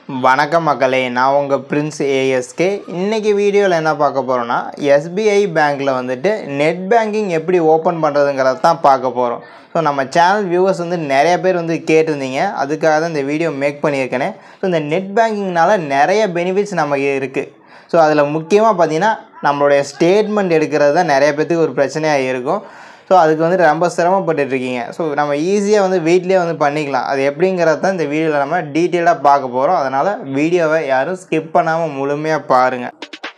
வணக்கம் மக்களே, நான் உங்கள் பிரின்ஸ் ஏஎஸ்கே. இன்றைக்கி வீடியோவில் என்ன பார்க்க போகிறோன்னா, எஸ்பிஐ பேங்க்கில் வந்துட்டு நெட் பேங்கிங் எப்படி ஓப்பன் பண்ணுறதுங்கிறத தான் பார்க்க போகிறோம். ஸோ நம்ம சேனல் வியூவர்ஸ் வந்து நிறைய பேர் வந்து கேட்டிருந்தீங்க, அதுக்காக தான் இந்த வீடியோ மேக் பண்ணியிருக்கேனே. ஸோ இந்த நெட் பேங்கிங்னால் நிறைய பெனிஃபிட்ஸ் நமக்கு இருக்குது. ஸோ அதில் முக்கியமாக பார்த்திங்கன்னா நம்மளுடைய ஸ்டேட்மெண்ட் எடுக்கிறது தான் நிறைய பேர்த்துக்கு ஒரு பிரச்சனையாக இருக்கும். ஸோ அதுக்கு வந்து ரொம்ப சிரமப்பட்டுருக்கீங்க. ஸோ நம்ம ஈஸியாக வந்து வீட்லேயே வந்து பண்ணிக்கலாம். அது எப்படிங்கிறது தான் இந்த வீடியோவில் நம்ம டீட்டெயிலாக பார்க்க போகிறோம். அதனால் வீடியோவை யாரும் ஸ்கிப் பண்ணாமல் முழுமையாக பாருங்கள்.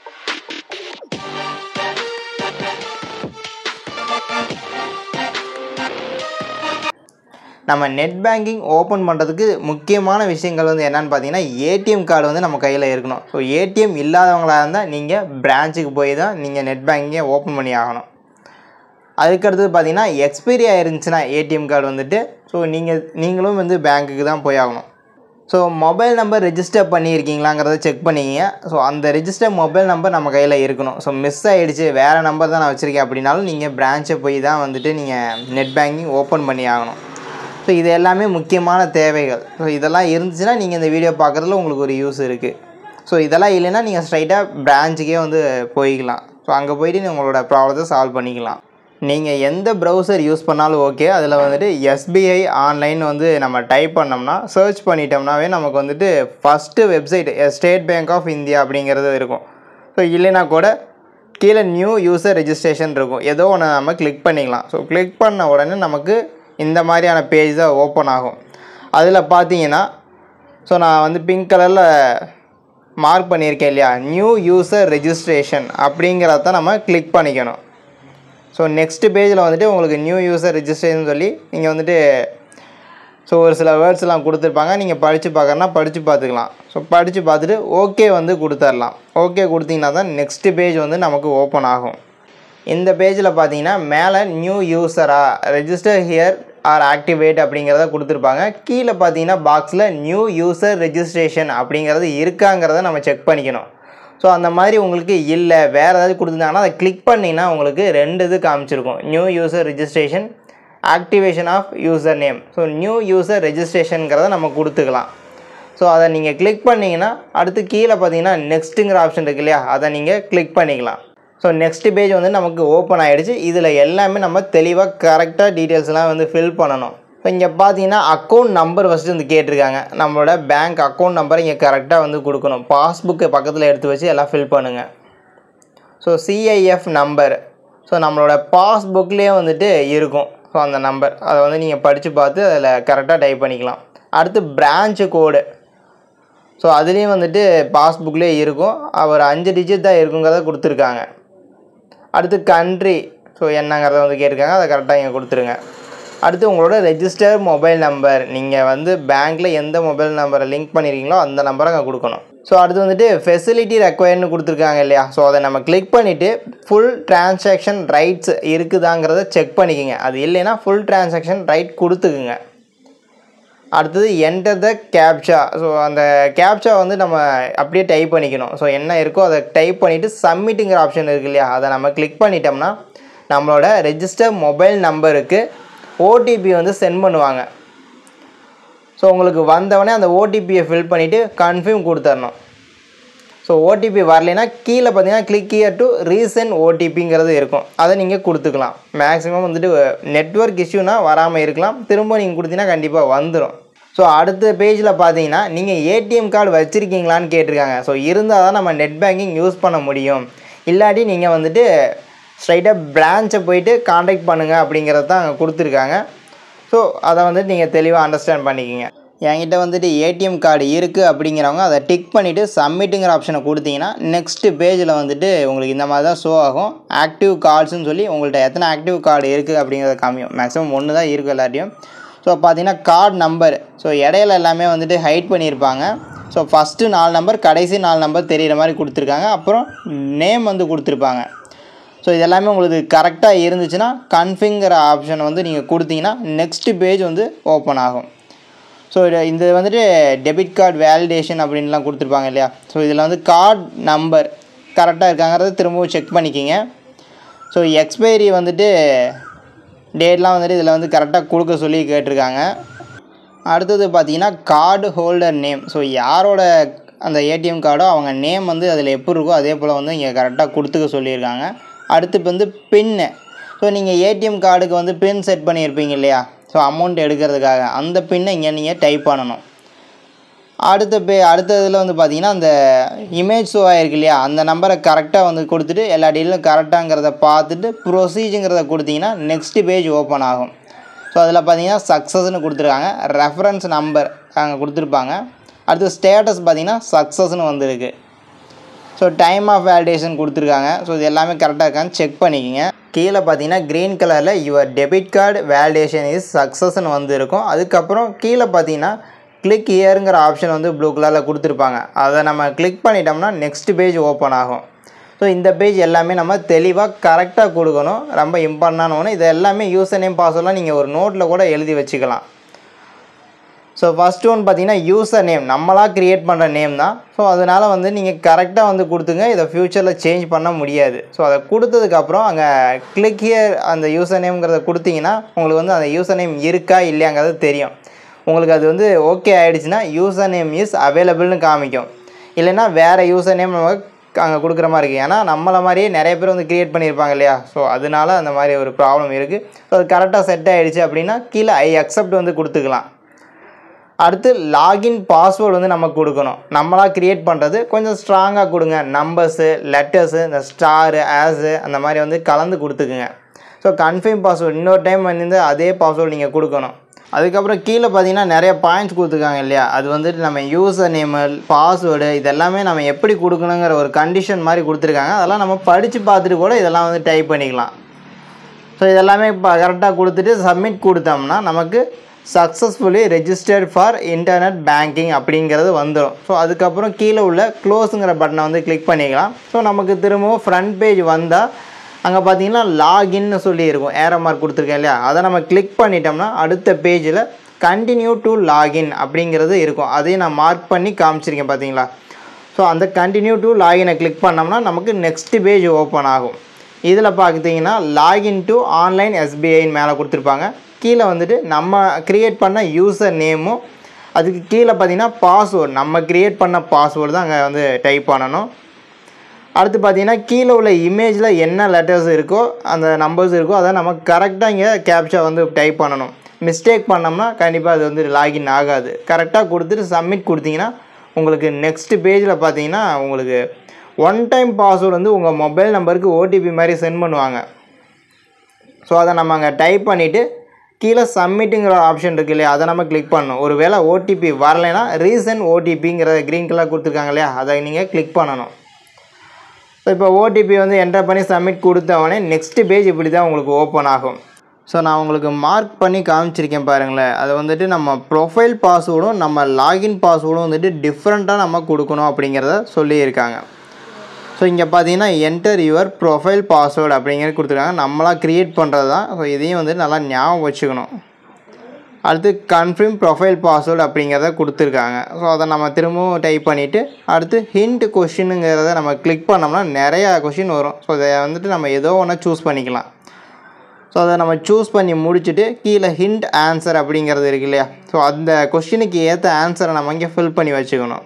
நம்ம நெட் பேங்கிங் ஓப்பன் பண்ணுறதுக்கு முக்கியமான விஷயங்கள் வந்து என்னென்னு பார்த்தீங்கன்னா, ஏடிஎம் கார்டு வந்து நம்ம கையில் இருக்கணும். ஸோ ஏடிஎம் இல்லாதவங்களாக இருந்தால் நீங்கள் பிரான்ச்சுக்கு போய் தான் நீங்கள் நெட் பேங்கிங்கை ஓப்பன் பண்ணி ஆகணும். அதுக்கடுத்தது பார்த்திங்கன்னா, எக்ஸ்பைரி ஆயிருந்துச்சுன்னா ஏடிஎம் கார்டு வந்துட்டு ஸோ நீங்களும் வந்து பேங்க்குக்கு தான் போய் ஆகணும். ஸோ மொபைல் நம்பர் ரெஜிஸ்டர் பண்ணியிருக்கீங்களாங்கிறத செக் பண்ணிக்கிங்க. ஸோ அந்த ரெஜிஸ்டர் மொபைல் நம்பர் நம்ம கையில் இருக்கணும். ஸோ மிஸ் ஆகிடுச்சு, வேறு நம்பர் தான் நான் வச்சுருக்கேன் அப்படின்னாலும் நீங்கள் பிரான்ச்சை போய் தான் வந்துட்டு நீங்கள் நெட் பேங்கிங் ஓப்பன் பண்ணி ஆகணும். ஸோ இது எல்லாமே முக்கியமான தேவைகள். ஸோ இதெல்லாம் இருந்துச்சுன்னா நீங்கள் இந்த வீடியோ பார்க்குறதுல உங்களுக்கு ஒரு யூஸ் இருக்குது. ஸோ இதெல்லாம் இல்லைன்னா நீங்கள் ஸ்ட்ரைட்டாக பிரான்ச்சுக்கே வந்து போய்க்கலாம். ஸோ அங்கே போய்ட்டு உங்களோட ப்ராப்ளத்தை சால்வ் பண்ணிக்கலாம். நீங்கள் எந்த ப்ரௌசர் யூஸ் பண்ணாலும் ஓகே, அதில் வந்துட்டு எஸ்பிஐ ஆன்லைன் வந்து நம்ம டைப் பண்ணோம்னா, சர்ச் பண்ணிட்டோம்னாவே நமக்கு வந்துட்டு first website state bank of India அப்படிங்கிறது இருக்கும். ஸோ இல்லைனா கூட கீழே நியூ யூசர் ரெஜிஸ்ட்ரேஷன் இருக்கும். ஏதோ ஒன்று நம்ம கிளிக் பண்ணிக்கலாம். ஸோ கிளிக் பண்ண உடனே நமக்கு இந்த மாதிரியான பேஜ் தான் ஓப்பன் ஆகும். அதில் பார்த்தீங்கன்னா, ஸோ நான் வந்து பிங்க் கலரில் மார்க் பண்ணியிருக்கேன் இல்லையா, நியூ யூசர் ரெஜிஸ்ட்ரேஷன் அப்படிங்கிறத தான் நம்ம கிளிக் பண்ணிக்கணும். ஸோ நெக்ஸ்ட்டு பேஜில் வந்துட்டு உங்களுக்கு நியூ யூசர் ரெஜிஸ்ட்ரேஷன் சொல்லி நீங்கள் வந்துட்டு ஸோ ஒரு சில வேர்ட்ஸ்லாம் கொடுத்துருப்பாங்க. நீங்கள் படித்து பார்க்கறனா படித்து பார்த்துக்கலாம். ஸோ படித்து பார்த்துட்டு ஓகே வந்து கொடுத்துர்லாம். ஓகே கொடுத்தீங்கன்னா தான் நெக்ஸ்ட்டு பேஜ் வந்து நமக்கு ஓப்பன் ஆகும். இந்த பேஜில் பார்த்தீங்கன்னா மேலே நியூ யூசரா ரெஜிஸ்டர் ஹியர் ஆர் ஆக்டிவேட் அப்படிங்கிறத கொடுத்துருப்பாங்க. கீழே பார்த்தீங்கன்னா பாக்ஸில் நியூ யூசர் ரெஜிஸ்ட்ரேஷன் அப்படிங்கிறது இருக்காங்கிறத நம்ம செக் பண்ணிக்கணும். ஸோ அந்த மாதிரி உங்களுக்கு இல்லை, வேறு ஏதாவது கொடுத்துருந்தாங்கன்னா அதை கிளிக் பண்ணிங்கன்னா உங்களுக்கு ரெண்டு இது காமிச்சிருக்கும். New user registration, activation of user name. So new user ரெஜிஸ்ட்ரேஷனுங்கிறத நம்ம கொடுத்துக்கலாம். ஸோ அதை நீங்கள் கிளிக் பண்ணிங்கன்னா அடுத்து கீழே பார்த்தீங்கன்னா நெக்ஸ்ட்டுங்கிற ஆப்ஷன் இருக்கு இல்லையா, அதை நீங்கள் கிளிக் பண்ணிக்கலாம். ஸோ நெக்ஸ்ட் பேஜ் வந்து நமக்கு ஓப்பன் ஆகிடுச்சு. இதில் எல்லாமே நம்ம தெளிவாக கரெக்டாக டீட்டெயில்ஸ்லாம் வந்து ஃபில் பண்ணணும். இப்போ இங்கே பார்த்தீங்கன்னா அக்கௌண்ட் நம்பர் ஃபஸ்ட்டு வந்து கேட்டிருக்காங்க. நம்மளோட பேங்க் அக்கௌண்ட் நம்பரை இங்கே கரெக்டாக வந்து கொடுக்கணும். பாஸ்புக்கு பக்கத்தில் எடுத்து வச்சு எல்லாம் ஃபில் பண்ணுங்கள். ஸோ சிஐஎஃப் நம்பர், ஸோ நம்மளோட பாஸ்புக்லேயே வந்துட்டு இருக்கும். ஸோ அந்த நம்பர் அதை வந்து நீங்கள் படித்து பார்த்து அதில் கரெக்டாக டைப் பண்ணிக்கலாம். அடுத்து பிரான்ச்சு கோடு, ஸோ அதுலேயும் வந்துட்டு பாஸ்புக்லேயே இருக்கும். ஒரு 5 டிஜிட் தான் இருக்குங்கிறத கொடுத்துருக்காங்க. அடுத்து கண்ட்ரி, ஸோ என்னங்கிறத வந்து கேட்டிருக்காங்க, அதை கரெக்டாக இங்கே கொடுத்துருங்க. அடுத்து உங்களோட ரெஜிஸ்டர் மொபைல் நம்பர், நீங்கள் வந்து பேங்க்கில் எந்த மொபைல் நம்பரை லிங்க் பண்ணியிருக்கீங்களோ அந்த நம்பரை அங்கே கொடுக்கணும். ஸோ அடுத்து வந்துட்டு ஃபெசிலிட்டி ரெக்வயர்னு கொடுத்துருக்காங்க இல்லையா, ஸோ அதை நம்ம கிளிக் பண்ணிவிட்டு ஃபுல் டிரான்சாக்ஷன் ரைட்ஸ் இருக்குதாங்கிறத செக் பண்ணிக்கோங்க. அது இல்லைன்னா ஃபுல் டிரான்சாக்ஷன் ரைட் கொடுத்துக்குங்க. அடுத்தது என்டர் த கேப்சா, ஸோ அந்த கேப்சா வந்து நம்ம அப்படியே டைப் பண்ணிக்கணும். ஸோ என்ன இருக்கோ அதை டைப் பண்ணிவிட்டு சப்மிட்டுங்கிற ஆப்ஷன் இருக்குது இல்லையா, அதை நம்ம கிளிக் பண்ணிட்டோம்னா நம்மளோட ரெஜிஸ்டர் மொபைல் நம்பருக்கு ஓடிபி வந்து சென்ட் பண்ணுவாங்க. ஸோ உங்களுக்கு வந்தவொடனே அந்த ஓடிபியை ஃபில் பண்ணிவிட்டு கன்ஃபார்ம் கொடுத்துடணும். ஸோ ஓடிபி வரலைன்னா கீழே பார்த்தீங்கன்னா கிளிக் ஹியர் டு ரீசெண்ட் ஓடிபிங்கிறது இருக்கும், அதை நீங்கள் கொடுத்துக்கலாம். மேக்ஸிமம் வந்துட்டு நெட்வொர்க் இஷ்யூனா வராமல் இருக்கலாம், திரும்ப நீங்கள் கொடுத்தீங்கன்னா கண்டிப்பாக வந்துடும். ஸோ அடுத்த பேஜில் பார்த்தீங்கன்னா நீங்கள் ஏடிஎம் கார்டு வச்சுருக்கீங்களான்னு கேட்டிருக்காங்க. ஸோ இருந்தால் தான் நம்ம நெட் பேங்கிங் யூஸ் பண்ண முடியும். இல்லாட்டி நீங்கள் வந்துட்டு ஸ்ட்ரைட்டாக பிரான்ச்சை போயிட்டு காண்டாக்ட் பண்ணுங்கள் அப்படிங்கிறது தான் அங்கே கொடுத்துருக்காங்க. ஸோ அதை வந்துட்டு நீங்கள் தெளிவாக அண்டர்ஸ்டாண்ட் பண்ணிக்கிங்க. என்கிட்ட வந்துட்டு ஏடிஎம் கார்டு இருக்குது அப்படிங்கிறவங்க அதை டிக் பண்ணிவிட்டு சப்மிட்டுங்கிற ஆப்ஷனை கொடுத்தீங்கன்னா நெக்ஸ்ட்டு பேஜில் வந்துட்டு உங்களுக்கு இந்த மாதிரி தான் ஷோ ஆகும். ஆக்டிவ் கார்ட்ஸ்னு சொல்லி உங்கள்கிட்ட எத்தனை ஆக்டிவ் கார்டு இருக்குது அப்படிங்கிறத காமியும். மேக்ஸிமம் 1 தான் இருக்குது எல்லாத்தையும். ஸோ பார்த்தீங்கன்னா கார்டு நம்பர், ஸோ இடையில எல்லாமே வந்துட்டு ஹைட் பண்ணியிருப்பாங்க. ஸோ ஃபஸ்ட்டு 4 நம்பர், கடைசி 4 நம்பர் தெரிகிற மாதிரி கொடுத்துருக்காங்க. அப்புறம் நேம் வந்து கொடுத்துருப்பாங்க. ஸோ இதெல்லாமே உங்களுக்கு கரெக்டாக இருந்துச்சுன்னா கன்ஃபிங்கிற ஆப்ஷன் வந்து நீங்கள் கொடுத்தீங்கன்னா நெக்ஸ்ட்டு பேஜ் வந்து ஓப்பன் ஆகும். ஸோ இந்த வந்துட்டு டெபிட் கார்டு வேலிடேஷன் அப்படின்லாம் கொடுத்துருப்பாங்க இல்லையா, ஸோ இதில் வந்து கார்டு நம்பர் கரெக்டாக இருக்காங்கிறத திரும்பவும் செக் பண்ணிக்கிங்க. ஸோ எக்ஸ்பைரி வந்துட்டு டேட்லாம் வந்துட்டு இதில் வந்து கரெக்டாக கொடுக்க சொல்லி கேட்டிருக்காங்க. அடுத்தது பார்த்தீங்கன்னா கார்டு ஹோல்டர் நேம். ஸோ யாரோட அந்த ஏடிஎம் கார்டோ அவங்க நேம் வந்து அதில் எப்படி இருக்கோ அதே போல் வந்து இங்கே கரெக்டாக கொடுத்துக்க சொல்லியிருக்காங்க. அடுத்து இப்போ வந்து பின்னு. ஸோ நீங்கள் ஏடிஎம் கார்டுக்கு வந்து பின் செட் பண்ணியிருப்பீங்க இல்லையா, ஸோ அமௌண்ட் எடுக்கிறதுக்காக அந்த பின்னை இங்கே நீங்கள் டைப் பண்ணணும். அடுத்த இதில் வந்து பார்த்தீங்கன்னா அந்த இமேஜ் ஷோ ஆகிருக்கு இல்லையா, அந்த நம்பரை கரெக்டாக வந்து கொடுத்துட்டு எல்லா டீலும் கரெக்டாங்கிறத பார்த்துட்டு ப்ரொசீஜுங்கிறத கொடுத்தீங்கன்னா நெக்ஸ்ட் பேஜ் ஓப்பன் ஆகும். ஸோ அதில் பார்த்தீங்கன்னா சக்ஸஸ்ன்னு கொடுத்துருக்காங்க. ரெஃபரன்ஸ் நம்பர் அங்கே கொடுத்துருப்பாங்க. அடுத்து ஸ்டேட்டஸ் பார்த்தீங்கன்னா சக்ஸஸ்ன்னு வந்திருக்கு. ஸோ டைம் ஆஃப் வேலிடேஷன் கொடுத்துருக்காங்க. ஸோ இது எல்லாமே கரெக்டாக இருக்கான்னு செக் பண்ணிக்கோங்க. கீழே பார்த்தீங்கன்னா க்ரீன் கலரில் your debit card validation is சக்ஸஸ்ன்னு வந்து இருக்கும். அதுக்கப்புறம் கீழே பார்த்தீங்கன்னா கிளிக் ஹியருங்கிற ஆப்ஷன் வந்து ப்ளூ கலரில் கொடுத்துருப்பாங்க. அதை நம்ம கிளிக் பண்ணிட்டோம்னா நெக்ஸ்ட் பேஜ் ஓப்பன் ஆகும். ஸோ இந்த பேஜ் எல்லாமே நம்ம தெளிவாக கரெக்டாக கொடுக்கணும். ரொம்ப இம்பார்ட்டண்டான ஒன்று. இது எல்லாமே யூசர் நேம் பாஸ்வேர்டெலாம் நீங்கள் ஒரு நோட்டில் கூட எழுதி வச்சுக்கலாம். ஸோ ஃபஸ்ட்டு ஒன்று பார்த்தீங்கன்னா யூசர் நேம் நம்மளாக க்ரியேட் பண்ணுற நேம் தான். ஸோ அதனால் வந்து நீங்கள் கரெக்டாக வந்து கொடுத்துங்க. இதை ஃப்யூச்சரில் சேஞ்ச் பண்ண முடியாது. ஸோ அதை கொடுத்ததுக்கப்புறம் அங்கே கிளிக் ஹியர் அந்த யூசர் நேம்ங்கிறத கொடுத்தீங்கன்னா உங்களுக்கு வந்து அந்த யூசர் நேம் இருக்கா இல்லையாங்கிறது தெரியும். உங்களுக்கு அது வந்து ஓகே ஆகிடுச்சுன்னா யூசர் நேம் இஸ் அவைலபிள்னு காமிக்கும். இல்லைன்னா வேறு யூசர் நேம் நம்ம அங்கே கொடுக்குற மாதிரி இருக்குது. ஏன்னா நம்மளை மாதிரியே நிறைய பேர் வந்து க்ரியேட் பண்ணியிருப்பாங்க இல்லையா, ஸோ அதனால அந்த மாதிரி ஒரு ப்ராப்ளம் இருக்குது. ஸோ அது கரெக்டாக செட் ஆகிடுச்சு அப்படின்னா கீழே ஐ அக்செப்ட் வந்து கொடுத்துக்கலாம். அடுத்து லாகின் பாஸ்வேர்டு வந்து நம்ம கொடுக்கணும். நம்மளாக க்ரியேட் பண்ணுறது கொஞ்சம் ஸ்ட்ராங்காக கொடுங்க. நம்பர்ஸு, லெட்டர்ஸு, இந்த ஸ்டாரு, ஆஸு அந்த மாதிரி வந்து கலந்து கொடுத்துக்குங்க. ஸோ கன்ஃபார்ம் பாஸ்வேர்டு இன்னொரு டைம் வந்து அதே பாஸ்வேர்டு நீங்கள் கொடுக்கணும். அதுக்கப்புறம் கீழே பார்த்தீங்கன்னா நிறைய பாயிண்ட்ஸ் கொடுத்துருக்காங்க இல்லையா, அது வந்துட்டு நம்ம யூசர் நேமு, பாஸ்வேர்டு இதெல்லாமே நம்ம எப்படி கொடுக்கணுங்கிற ஒரு கண்டிஷன் மாதிரி கொடுத்துருக்காங்க. அதெல்லாம் நம்ம படித்து பார்த்துட்டு கூட இதெல்லாம் வந்து டைப் பண்ணிக்கலாம். ஸோ இதெல்லாமே இப்போ கரெக்டாக கொடுத்துட்டு சப்மிட் கொடுத்தோம்னா நமக்கு successfully registered for internet banking அப்படிங்கிறது வந்துடும். ஸோ அதுக்கப்புறம் கீழே உள்ள க்ளோஸுங்கிற பட்டனை வந்து கிளிக் பண்ணிக்கலாம். ஸோ நமக்கு திரும்பவும் ஃப்ரண்ட் பேஜ் வந்தால் அங்கே பார்த்தீங்கன்னா லாகின்னு சொல்லி இருக்கும், ஏரோ மார்க் கொடுத்துருக்கேன் இல்லையா, அதை நம்ம கிளிக் பண்ணிட்டோம்னா அடுத்த பேஜில் கண்டினியூ டு லாகின் அப்படிங்கிறது இருக்கும். அதையும் நான் மார்க் பண்ணி காமிச்சிருக்கேன் பார்த்தீங்களா. ஸோ அந்த கண்டினியூ டு லாகினை கிளிக் பண்ணோம்னா நமக்கு நெக்ஸ்ட் பேஜ் ஓப்பன் ஆகும். இதில் பார்த்தீங்கன்னா லாகின் டு ஆன்லைன் எஸ்பிஐன்னு மேலே கொடுத்துருப்பாங்க. கீழே வந்துட்டு நம்ம க்ரியேட் பண்ண யூசர் நேமும் அதுக்கு கீழே பார்த்தீங்கன்னா பாஸ்வேர்டு நம்ம க்ரியேட் பண்ண பாஸ்வேர்டு தான் அங்கே வந்து டைப் பண்ணணும். அடுத்து பார்த்தீங்கன்னா கீழே உள்ள இமேஜில் என்ன லெட்டர்ஸ் இருக்கோ அந்த நம்பர்ஸ் இருக்கோ அதை நம்ம கரெக்டாக இங்கே கேப்ச்சா வந்து டைப் பண்ணணும். மிஸ்டேக் பண்ணோம்னா கண்டிப்பாக அது வந்து லாகின் ஆகாது. கரெக்டாக கொடுத்துட்டு சப்மிட் கொடுத்தீங்கன்னா உங்களுக்கு நெக்ஸ்ட் பேஜில் பார்த்தீங்கன்னா உங்களுக்கு ஒன் டைம் பாஸ்வேர்டு வந்து உங்கள் மொபைல் நம்பருக்கு ஓடிபி மாதிரி சென்ட் பண்ணுவாங்க. ஸோ அதை நம்ம அங்கே டைப் பண்ணிவிட்டு கீழே சப்மிட்டுங்கிற ஆப்ஷன் இருக்குது இல்லையா, அதை நம்ம கிளிக் பண்ணணும். ஒரு வேளை ஓடிபி வரலைன்னா ரீசன் ஓடிபிங்கிற க்ரீன் கலர் கொடுத்துருக்காங்க இல்லையா, அதை நீங்கள் கிளிக் பண்ணணும். ஸோ இப்போ ஓடிபி வந்து என்டர் பண்ணி சப்மிட் கொடுத்தவொடனே நெக்ஸ்ட் பேஜ் இப்படி தான் உங்களுக்கு ஓப்பன் ஆகும். ஸோ நான் உங்களுக்கு மார்க் பண்ணி காமிச்சிருக்கேன் பாருங்களேன். அதை வந்துட்டு நம்ம ப்ரொஃபைல் பாஸ்வேர்டும் நம்ம லாகின் பாஸ்வேர்டும் வந்துட்டு டிஃப்ரெண்ட்டாக நம்ம கொடுக்கணும் அப்படிங்கிறத சொல்லியிருக்காங்க. ஸோ இங்கே பார்த்தீங்கன்னா என்டர் யுவர் ப்ரொஃபைல் பாஸ்வேர்டு அப்படிங்கிறது கொடுத்துருக்காங்க. நம்மளாக க்ரியேட் பண்ணுறது தான். ஸோ இதையும் வந்து நல்லா ஞாபகம் வச்சுக்கணும். அடுத்து கன்ஃபார்ம் ப்ரொஃபைல் பாஸ்வேர்டு அப்படிங்கிறத கொடுத்துருக்காங்க. ஸோ அதை நம்ம திரும்பவும் டைப் பண்ணிவிட்டு அடுத்து ஹிண்ட் கொஷினுங்கிறத நம்ம கிளிக் பண்ணோம்னா நிறையா கொஷின் வரும். ஸோ அதை வந்துட்டு நம்ம ஏதோ ஒன்று சூஸ் பண்ணிக்கலாம். ஸோ அதை நம்ம சூஸ் பண்ணி முடிச்சுட்டு கீழே ஹிண்ட் ஆன்சர் அப்படிங்கிறது இருக்கு இல்லையா, ஸோ அந்த கொஷினுக்கு ஏற்ற ஆன்சரை நம்ம இங்கே ஃபில் பண்ணி வச்சுக்கணும்.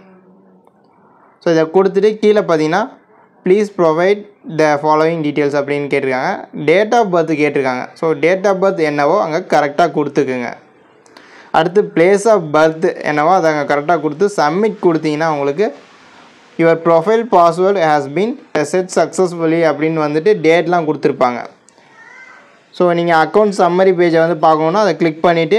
ஸோ இதை கொடுத்துட்டு கீழே பார்த்தீங்கன்னா please provide the following details அப்படின்னு கேட்டிருக்காங்க. டேட் ஆஃப் பர்த் கேட்டிருக்காங்க. ஸோ டேட் ஆஃப் பர்த் என்னவோ அங்கே கரெக்டாக கொடுத்துக்குங்க. அடுத்து பிளேஸ் ஆஃப் பர்த் என்னவோ அதை அங்கே கரெக்டாக கொடுத்து சப்மிட் கொடுத்தீங்கன்னா உங்களுக்கு your profile password has been set successfully அப்படின்னு வந்துட்டு டேட்லாம் கொடுத்துருப்பாங்க. ஸோ நீங்கள் அக்கௌண்ட் சம்மரி பேஜை வந்து பார்க்கணுன்னா அதை கிளிக் பண்ணிவிட்டு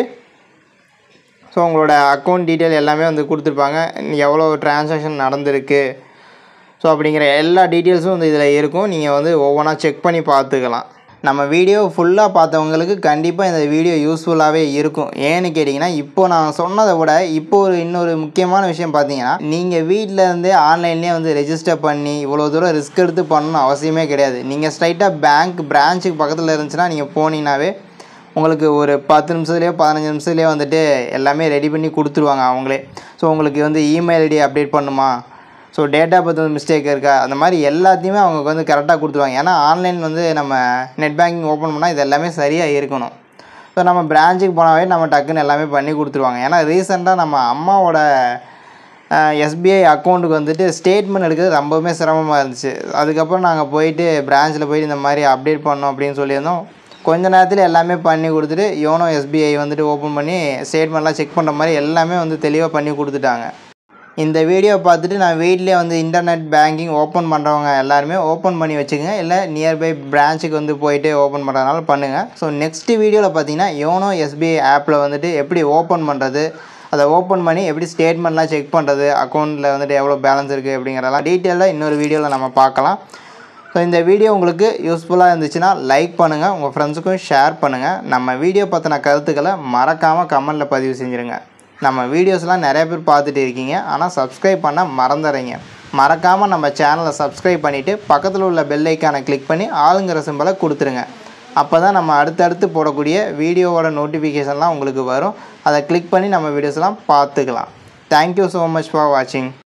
ஸோ உங்களோட அக்கௌண்ட் டீட்டெயில் எல்லாமே வந்து கொடுத்துருப்பாங்க. எவ்வளோ ட்ரான்சாக்ஷன் நடந்திருக்கு ஸோ அப்படிங்கிற எல்லா டீட்டெயில்ஸும் வந்து இதில் இருக்கும். நீங்கள் வந்து ஒவ்வொன்றா செக் பண்ணி பார்த்துக்கலாம். நம்ம வீடியோ ஃபுல்லாக பார்த்தவங்களுக்கு கண்டிப்பாக இந்த வீடியோ யூஸ்ஃபுல்லாகவே இருக்கும். ஏன்னு கேட்டிங்கன்னா இப்போது நான் சொன்னதை விட இன்னொரு முக்கியமான விஷயம் பார்த்தீங்கன்னா நீங்கள் வீட்டில் இருந்தே ஆன்லைன்லேயே வந்து ரெஜிஸ்டர் பண்ணி இவ்வளோ தூரம் ரிஸ்க் எடுத்து பண்ணணும் அவசியமே கிடையாது. நீங்கள் ஸ்ட்ரைட்டாக பேங்க் பிரான்ச்சுக்கு பக்கத்தில் இருந்துச்சுன்னா நீங்கள் போனீங்கன்னாவே உங்களுக்கு ஒரு 10 நிமிஷத்துலேயோ 15 நிமிஷத்துலேயோ வந்துட்டு எல்லாமே ரெடி பண்ணி கொடுத்துருவாங்க அவங்களே. ஸோ உங்களுக்கு வந்து இமெயில் ஐடி அப்டேட் பண்ணுமா, ஸோ டேட்டா பற்றி வந்து மிஸ்டேக் இருக்கா, அந்த மாதிரி எல்லாத்தையுமே அவங்க வந்து கரெக்டாக கொடுத்துருவாங்க. ஏன்னா ஆன்லைன் வந்து நம்ம நெட் பேங்கிங் ஓப்பன் பண்ணால் இது எல்லாமே சரியாக இருக்கணும். ஸோ நம்ம பிரான்ச்சுக்கு போனாவே நம்ம டக்குன்னு எல்லாமே பண்ணி கொடுத்துருவாங்க. ஏன்னா ரீசெண்டாக நம்ம அம்மாவோட எஸ்பிஐ அக்கௌண்ட்டுக்கு வந்துட்டு ஸ்டேட்மெண்ட் எடுக்கிறது ரொம்பவுமே சிரமமாக இருந்துச்சு. அதுக்கப்புறம் நாங்கள் போயிட்டு பிரான்ச்சில் போயிட்டு இந்த மாதிரி அப்டேட் பண்ணோம் அப்படின்னு சொல்லியிருந்தோம். கொஞ்ச நேரத்தில் எல்லாமே பண்ணி கொடுத்துட்டு யோனோ எஸ்பிஐ வந்துட்டு ஓப்பன் பண்ணி ஸ்டேட்மெண்ட்லாம் செக் பண்ணுற மாதிரி எல்லாமே வந்து தெளிவாக பண்ணி கொடுத்துட்டாங்க. இந்த வீடியோ பார்த்துட்டு நான் வீட்லேயே வந்து இன்டர்நெட் பேங்கிங் ஓப்பன் பண்ணுறவங்க எல்லாருமே ஓப்பன் பண்ணி வச்சுக்கோங்க. இல்லை நியர்பை பிரான்ச்சுக்கு வந்து போயிட்டு ஓப்பன் பண்ணுறதுனால பண்ணுங்கள். ஸோ நெக்ஸ்ட்டு வீடியோவில் பார்த்தீங்கன்னா யோனோ எஸ்பிஐ ஆப்பில் வந்துட்டு எப்படி ஓப்பன் பண்ணுறது, அதை ஓப்பன் பண்ணி எப்படி ஸ்டேட்மெண்ட்லாம் செக் பண்ணுறது, அக்கௌண்ட்டில் வந்துட்டு எவ்வளோ பேலன்ஸ் இருக்குது அப்படிங்கிறதெல்லாம் டீட்டெயிலாக இன்னொரு வீடியோவில் நம்ம பார்க்கலாம். ஸோ இந்த வீடியோ உங்களுக்கு யூஸ்ஃபுல்லாக இருந்துச்சுன்னா லைக் பண்ணுங்கள், உங்கள் ஃப்ரெண்ட்ஸுக்கும் ஷேர் பண்ணுங்கள். நம்ம வீடியோ பற்றின கருத்துக்களை மறக்காமல் கமெண்ட்டில் பதிவு செஞ்சுருங்க. நம்ம வீடியோஸ்லாம் நிறைய பேர் பார்த்துட்டு இருக்கீங்க, ஆனால் சப்ஸ்கிரைப் பண்ண மறந்துடுறீங்க. மறக்காமல் நம்ம சேனலை சப்ஸ்கிரைப் பண்ணிவிட்டு பக்கத்தில் உள்ள பெல் ஐக்கானை கிளிக் பண்ணி ஆளுங்கிற சிம்பலை கொடுத்துருங்க. அப்போ தான் நம்ம அடுத்தடுத்து போடக்கூடிய வீடியோவோட நோட்டிஃபிகேஷன்லாம் உங்களுக்கு வரும். அதை கிளிக் பண்ணி நம்ம வீடியோஸ்லாம் பார்த்துக்கலாம். தேங்க்யூ ஸோ மச் ஃபார் வாட்சிங்.